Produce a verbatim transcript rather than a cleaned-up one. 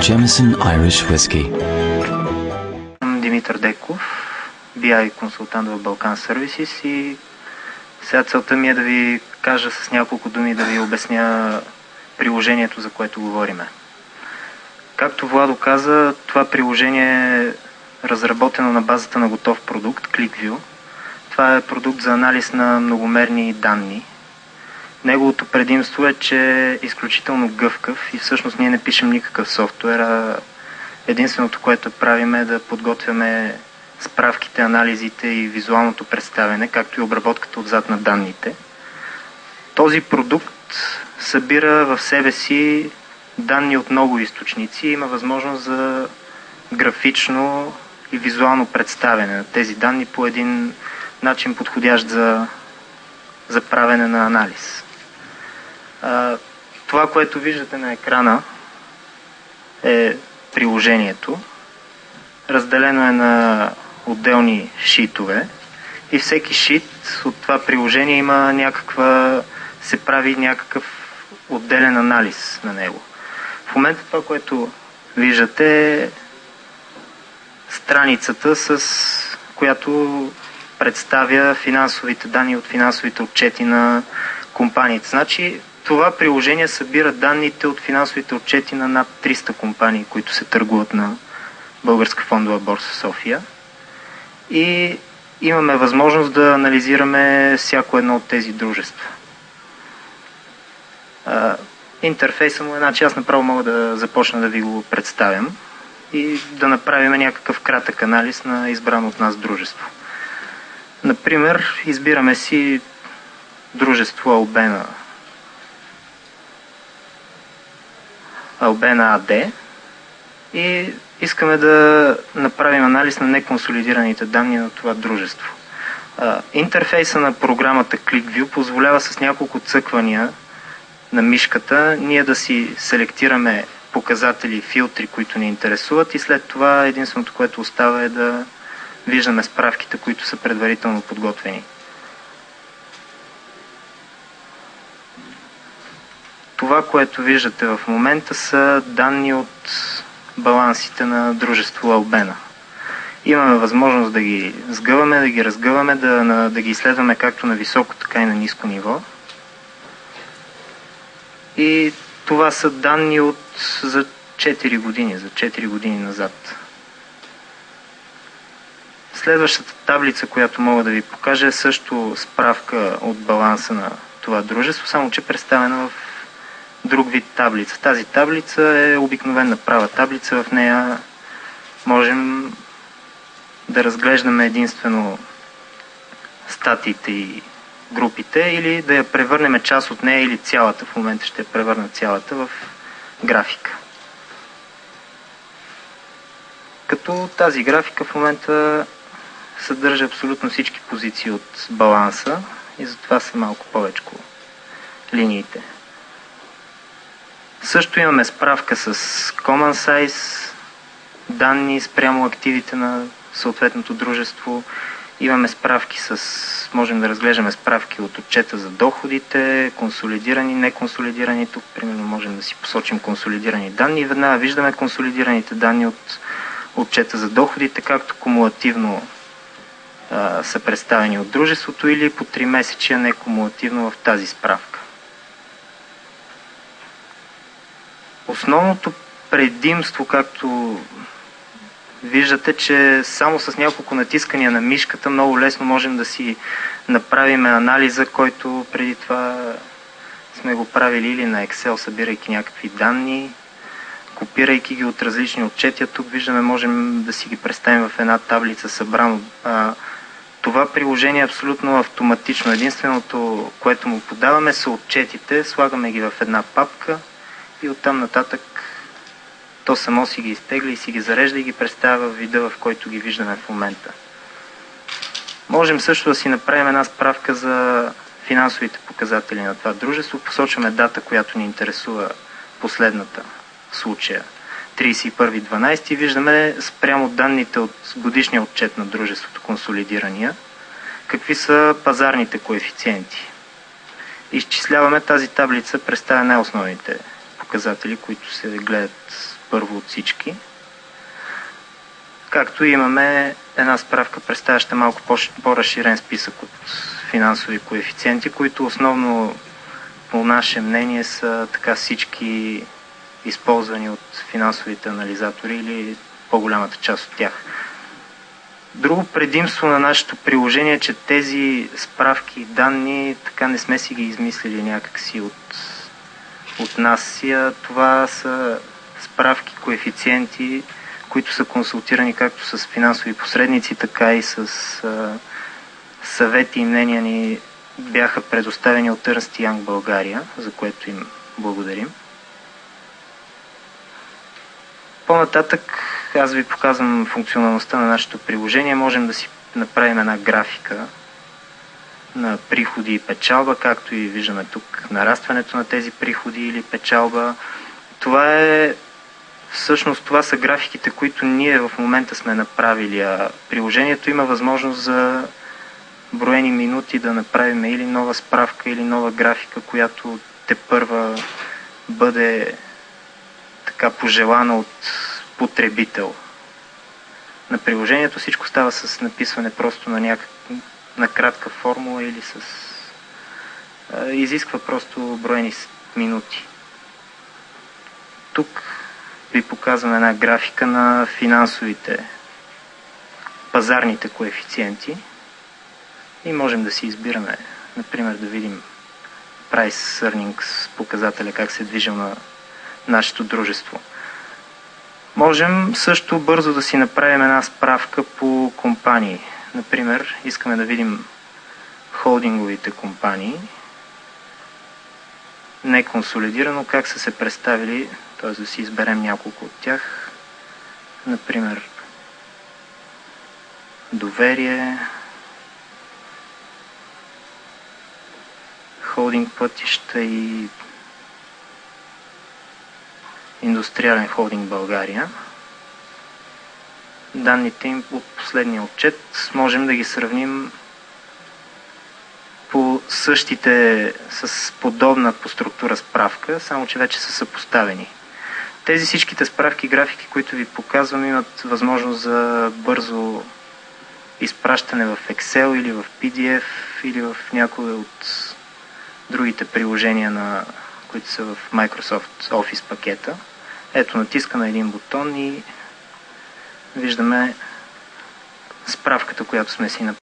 Jameson Irish Whiskey. Димитър Деков, би ай консултант в Balkan Services, и сега целта ми е да ви кажа с няколко думи, да ви обясня приложението, за което говориме. Както Владо каза, това приложение е разработено на базата на готов продукт, ClickView. Това е продукт за анализ на многомерни данни. Неговото предимство е, че е изключително гъвкав и всъщност ние не пишем никакъв софтуер, а единственото, което правим, е да подготвяме справките, анализите и визуалното представяне, както и обработката отзад на данните. Този продукт събира в себе си данни от много източници и има възможност за графично и визуално представяне на тези данни по един начин, подходящ за, за правене на анализ. А, това, което виждате на екрана, е приложението. Разделено е на отделни шитове и всеки шит от това приложение има някаква, се прави някакъв отделен анализ на него. В момента това, което виждате, е страницата, с която представя финансовите данни от финансовите отчети на компаниите. Значи, това приложение събира данните от финансовите отчети на над триста компании, които се търгуват на Българска фондова борса София. И имаме възможност да анализираме всяко едно от тези дружества. Интерфейса му е, значи аз направо мога да започна да ви го представям и да направим някакъв кратък анализ на избрано от нас дружество. Например, избираме си дружество Албена Албена АД и искаме да направим анализ на неконсолидираните данни на това дружество. Интерфейса на програмата ClickView позволява с няколко цъквания на мишката ние да си селектираме показатели и филтри, които ни интересуват, и след това единственото, което остава, е да виждаме справките, които са предварително подготвени. Това, което виждате в момента, са данни от балансите на дружество Албена. Имаме възможност да ги сгъваме, да ги разгъваме, да, на, да ги изследваме както на високо, така и на ниско ниво. И това са данни от за четири години, за четири години назад. Следващата таблица, която мога да ви покажа, е също справка от баланса на това дружество, само че представена в друг вид таблица. Тази таблица е обикновена права таблица, в нея можем да разглеждаме единствено статиите и групите, или да я превърнем част от нея или цялата, в момента ще я превърна цялата в графика. Като тази графика в момента съдържа абсолютно всички позиции от баланса и затова са малко повече линиите. Също имаме справка с Common Size, данни спрямо активите на съответното дружество. Имаме справки с, можем да разглеждаме справки от отчета за доходите, консолидирани, неконсолидирани. Тук, примерно, можем да си посочим консолидирани данни и веднага виждаме консолидираните данни от отчета за доходите, както кумулативно а, са представени от дружеството, или по три месечия некумулативно в тази справка. Основното предимство, както виждате, че само с няколко натискания на мишката много лесно можем да си направим анализа, който преди това сме го правили или на Excel, събирайки някакви данни, копирайки ги от различни отчети. Тук виждаме, можем да си ги представим в една таблица събрано. Това приложение е абсолютно автоматично. Единственото, което му подаваме, са отчетите, слагаме ги в една папка и оттам нататък то само си ги изтегля и си ги зарежда и ги представя в вида, в който ги виждаме в момента. Можем също да си направим една справка за финансовите показатели на това дружество. Посочваме дата, която ни интересува, последната в случая тридесет и първи декември. Виждаме спрямо данните от годишния отчет на дружеството, консолидирания, какви са пазарните коефициенти. Изчисляваме, тази таблица представя най-основните показатели, които се гледат първо от всички. Както имаме една справка, представяща малко по-разширен списък от финансови коефициенти, които основно, по наше мнение, са така всички използвани от финансовите анализатори или по-голямата част от тях. Друго предимство на нашето приложение е, че тези справки и данни така не сме си ги измислили някакси от, от нас. Това са справки, коефициенти, които са консултирани както с финансови посредници, така и с а, съвети и мнения ни бяха предоставени от Ernst and Young България, за което им благодарим. По-нататък аз ви показвам функционалността на нашето приложение. Можем да си направим една графика на приходи и печалба, както и виждаме тук нарастването на тези приходи или печалба. Това е Всъщност това са графиките, които ние в момента сме направили, а приложението има възможност за броени минути да направим или нова справка, или нова графика, която тепърва бъде така пожелана от потребител. На приложението всичко става с написване просто на някаква на кратка формула или с а, изисква просто броени минути. Тук ви показвам една графика на финансовите, пазарните коефициенти и можем да си избираме, например да видим Price Earnings показателя, как се е движил на нашето дружество. Можем също бързо да си направим една справка по компании. Например, искаме да видим холдинговите компании, не консолидирано, как са се представили, т.е. да си изберем няколко от тях. Например, Доверие, Холдинг Пътища и Индустриален холдинг България. Данните им от последния отчет можем да ги сравним по същите, с подобна по структура справка, само че вече са съпоставени. Тези всичките справки и графики, които ви показвам, имат възможност за бързо изпращане в Excel или в пи ди еф или в някои от другите приложения, на, които са в Microsoft Office пакета. Ето, натискаме един бутон и виждаме справката, която сме си направили.